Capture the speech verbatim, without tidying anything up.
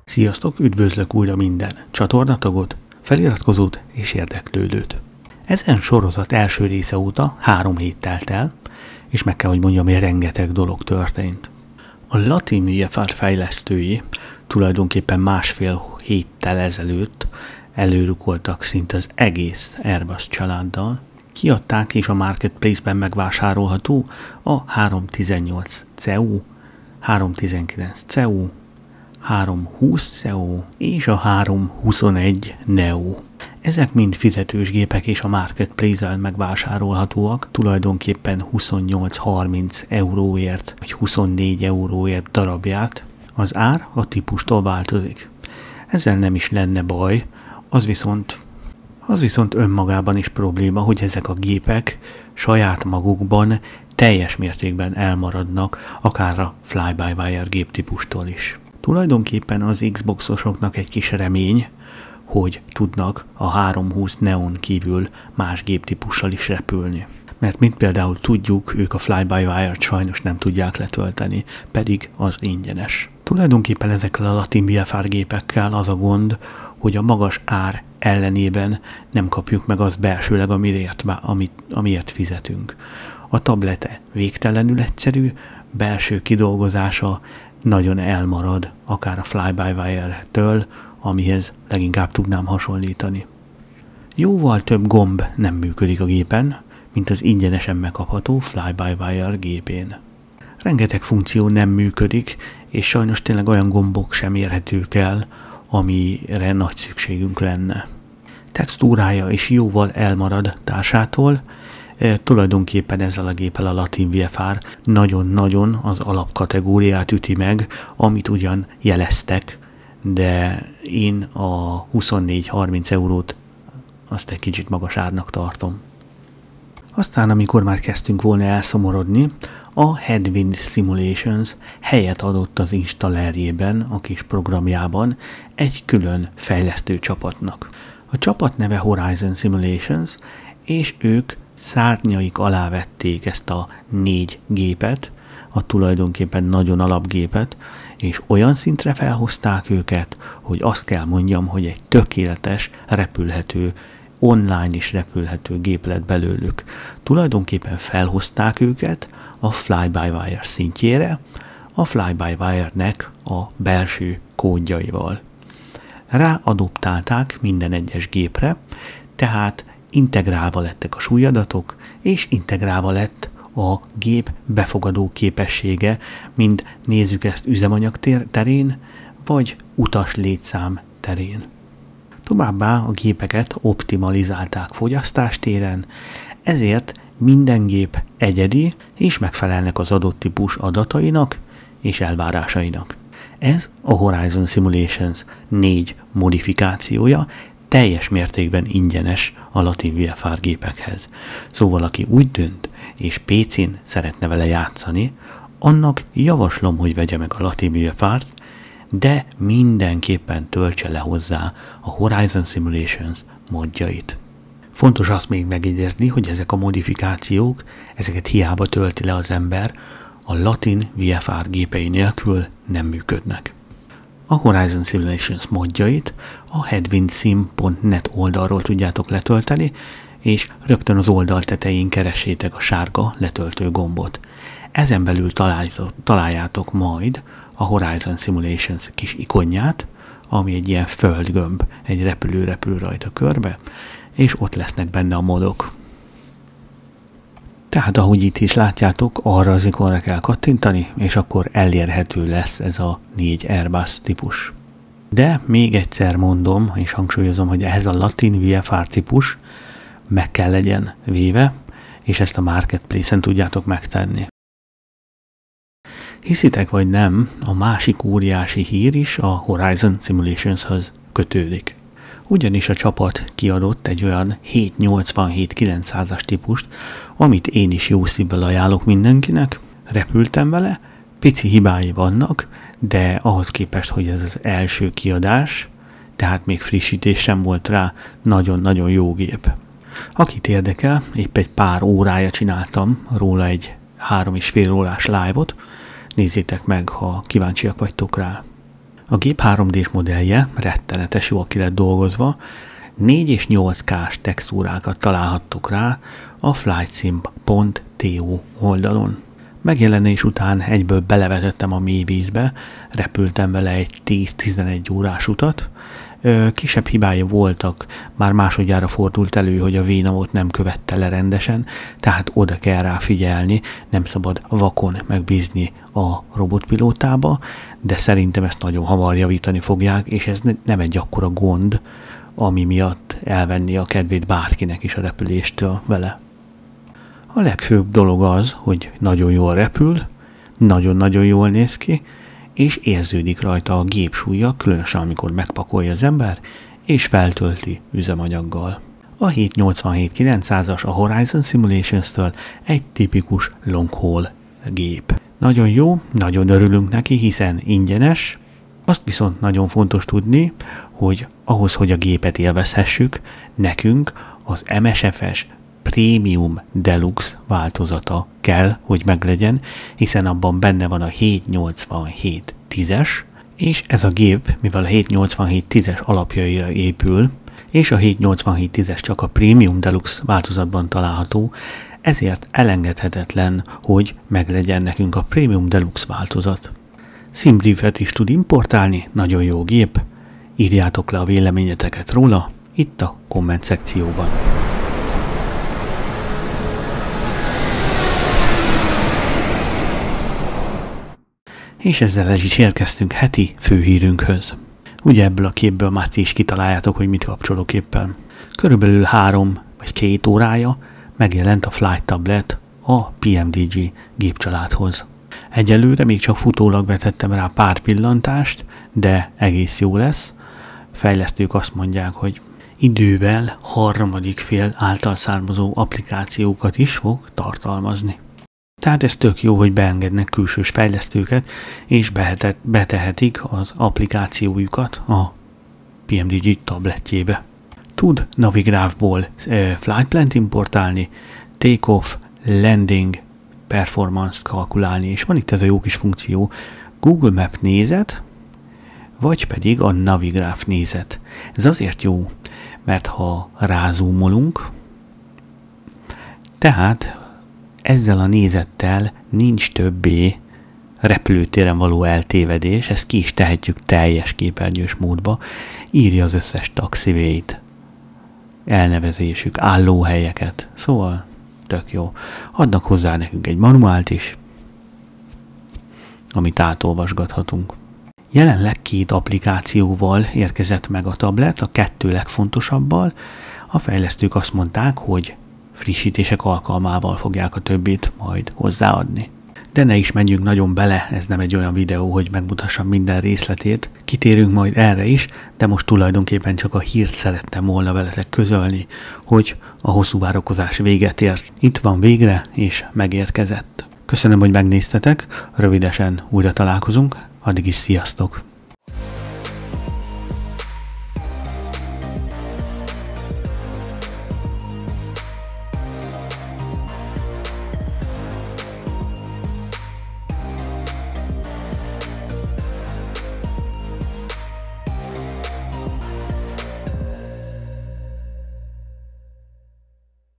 Sziasztok, üdvözlök újra minden csatornatagot, feliratkozót és érdeklődőt. Ezen sorozat első része óta három hét telt el, és meg kell, hogy mondjam, hogy rengeteg dolog történt. A Latin vé ef er fejlesztői tulajdonképpen másfél héttel ezelőtt előrukoltak szinte az egész Airbus családdal, kiadták és a Marketplace-ben megvásárolható a háromszáztizennyolc cé e u, háromszáztizenkilenc cé e u, háromszázhúsz cé e u és a háromszázhuszonegy neo. Ezek mind fizetős gépek és a Marketplace-en megvásárolhatóak, tulajdonképpen huszonnyolc-harminc euróért vagy huszonnégy euróért darabját. Az ár a típustól változik. Ezzel nem is lenne baj, az viszont, az viszont önmagában is probléma, hogy ezek a gépek saját magukban teljes mértékben elmaradnak akár a fly-by-wire géptípustól is. Tulajdonképpen az Xboxosoknak egy kis remény, hogy tudnak a háromszázhúsz neon kívül más géptípussal is repülni. Mert mint például tudjuk, ők a fly-by-wire-t sajnos nem tudják letölteni, pedig az ingyenes. Tulajdonképpen ezekkel a Latin vé ef er gépekkel az a gond, hogy a magas ár ellenében nem kapjuk meg azt belsőleg, amiért, amit, amiért fizetünk. A tablete végtelenül egyszerű, belső kidolgozása nagyon elmarad akár a fly-by-wire-től, amihez leginkább tudnám hasonlítani. Jóval több gomb nem működik a gépen, mint az ingyenesen megkapható fly-by-wire gépén. Rengeteg funkció nem működik, és sajnos tényleg olyan gombok sem érhetők el, amire nagy szükségünk lenne. Textúrája is jóval elmarad társától, e, tulajdonképpen ezzel a géppel a Latin vé ef er nagyon-nagyon az alapkategóriát üti meg, amit ugyan jeleztek, de én a huszonnégy-harminc eurót azt egy kicsit magas árnak tartom. Aztán, amikor már kezdtünk volna elszomorodni, a Headwind Simulations helyet adott az installerjében, a kis programjában egy külön fejlesztő csapatnak. A csapat neve Horizon Simulations, és ők szárnyaik alá vették ezt a négy gépet, a tulajdonképpen nagyon alapgépet, és olyan szintre felhozták őket, hogy azt kell mondjam, hogy egy tökéletes, repülhető, online is repülhető gép lett belőlük. Tulajdonképpen felhozták őket a fly-by-wire szintjére, a fly-by-wire-nek a belső kódjaival. Ráadoptálták minden egyes gépre, tehát integrálva lettek a súlyadatok, és integrálva lett a gép befogadó képessége, mind nézzük ezt üzemanyag terén, vagy utas létszám terén. Továbbá a gépeket optimalizálták fogyasztástéren, ezért minden gép egyedi és megfelelnek az adott típus adatainak és elvárásainak. Ez a Horizon Simulations négy modifikációja, teljes mértékben ingyenes a Latin vé ef er gépekhez. Szóval aki úgy dönt és pé cén szeretne vele játszani, annak javaslom, hogy vegye meg a Latin vé ef er-t, de mindenképpen töltse le hozzá a Horizon Simulations modjait. Fontos azt még megjegyezni, hogy ezek a modifikációk, ezeket hiába tölti le az ember, a Latin vé ef er gépei nélkül nem működnek. A Horizon Simulations modjait a headwindsim pont net oldalról tudjátok letölteni, és rögtön az oldal tetején keressétek a sárga letöltő gombot. Ezen belül találjátok majd a Horizon Simulations kis ikonját, ami egy ilyen földgömb, egy repülő repül rajta körbe, és ott lesznek benne a modok. Tehát ahogy itt is látjátok, arra az ikonra kell kattintani, és akkor elérhető lesz ez a négy Airbus típus. De még egyszer mondom, és hangsúlyozom, hogy ehhez a Latin vé ef er típus meg kell legyen véve, és ezt a Marketplace-en tudjátok megtenni. Hiszitek vagy nem, a másik óriási hír is a Horizon Simulationshoz kötődik. Ugyanis a csapat kiadott egy olyan hétszáznyolcvanhét kilencszázas típust, amit én is jó szívvel ajánlok mindenkinek. Repültem vele, pici hibái vannak, de ahhoz képest, hogy ez az első kiadás, tehát még frissítés sem volt rá, nagyon-nagyon jó gép. Akit érdekel, épp egy pár órája csináltam róla egy három és fél órás live-ot, nézzétek meg, ha kíváncsiak vagytok rá. A gép három dés modellje rettenetes jól ki lett dolgozva, négy és nyolc ká-s textúrákat találhattuk rá a flightsim pont to oldalon. Megjelenés után egyből belevetettem a mélyvízbe, repültem vele egy tíz-tizenegy órás utat. Kisebb hibái voltak, már másodjára fordult elő, hogy a vénamot nem követte le rendesen, tehát oda kell rá figyelni, nem szabad vakon megbízni a robotpilótába, de szerintem ezt nagyon hamar javítani fogják, és ez nem egy akkora gond, ami miatt elvenni a kedvét bárkinek is a repüléstől vele. A legfőbb dolog az, hogy nagyon jól repül, nagyon-nagyon jól néz ki, és érződik rajta a gépsúlya, különösen amikor megpakolja az ember, és feltölti üzemanyaggal. A hétszáznyolcvanhét kilencszázas a Horizon Simulations-től egy tipikus long haul gép. Nagyon jó, nagyon örülünk neki, hiszen ingyenes. Azt viszont nagyon fontos tudni, hogy ahhoz, hogy a gépet élvezhessük, nekünk az em es ef-es Premium Deluxe változata kell, hogy meglegyen, hiszen abban benne van a hétszáznyolcvanhét tízes, és ez a gép, mivel a hétszáznyolcvanhét tízes alapjaira épül, és a hétszáznyolcvanhét tízes csak a Premium Deluxe változatban található, ezért elengedhetetlen, hogy meglegyen nekünk a Premium Deluxe változat. Simbriefet is tud importálni, nagyon jó gép, írjátok le a véleményeteket róla itt a komment szekcióban. És ezzel el is érkeztünk heti főhírünkhöz. Ugye ebből a képből már ti is kitaláljátok, hogy mit kapcsolok éppen. Körülbelül három vagy két órája megjelent a Flight Tablet a pé em dé gé gépcsaládhoz. Egyelőre még csak futólag vetettem rá pár pillantást, de egész jó lesz. Fejlesztők azt mondják, hogy idővel harmadik fél által származó applikációkat is fog tartalmazni. Tehát ez tök jó, hogy beengednek külsős fejlesztőket, és betehetik az applikációjukat a pé em dé gé tabletjébe. Tud Navigraph-ból e, flight plan-t importálni, take-off, landing, performance-t kalkulálni, és van itt ez a jó kis funkció, Google Map nézet, vagy pedig a Navigraph nézet. Ez azért jó, mert ha rázúmolunk, tehát ezzel a nézettel nincs többé repülőtéren való eltévedés, ezt ki is tehetjük teljes képernyős módba, írja az összes taxivéit, elnevezésük, állóhelyeket, szóval tök jó. Adnak hozzá nekünk egy manuált is, amit átolvasgathatunk. Jelenleg két applikációval érkezett meg a tablet, a kettő legfontosabbal. A fejlesztők azt mondták, hogy frissítések alkalmával fogják a többit majd hozzáadni. De ne is menjünk nagyon bele, ez nem egy olyan videó, hogy megmutassam minden részletét. Kitérünk majd erre is, de most tulajdonképpen csak a hírt szerettem volna veletek közölni, hogy a hosszú várakozás véget ért. Itt van végre, és megérkezett. Köszönöm, hogy megnéztetek, rövidesen újra találkozunk, addig is sziasztok!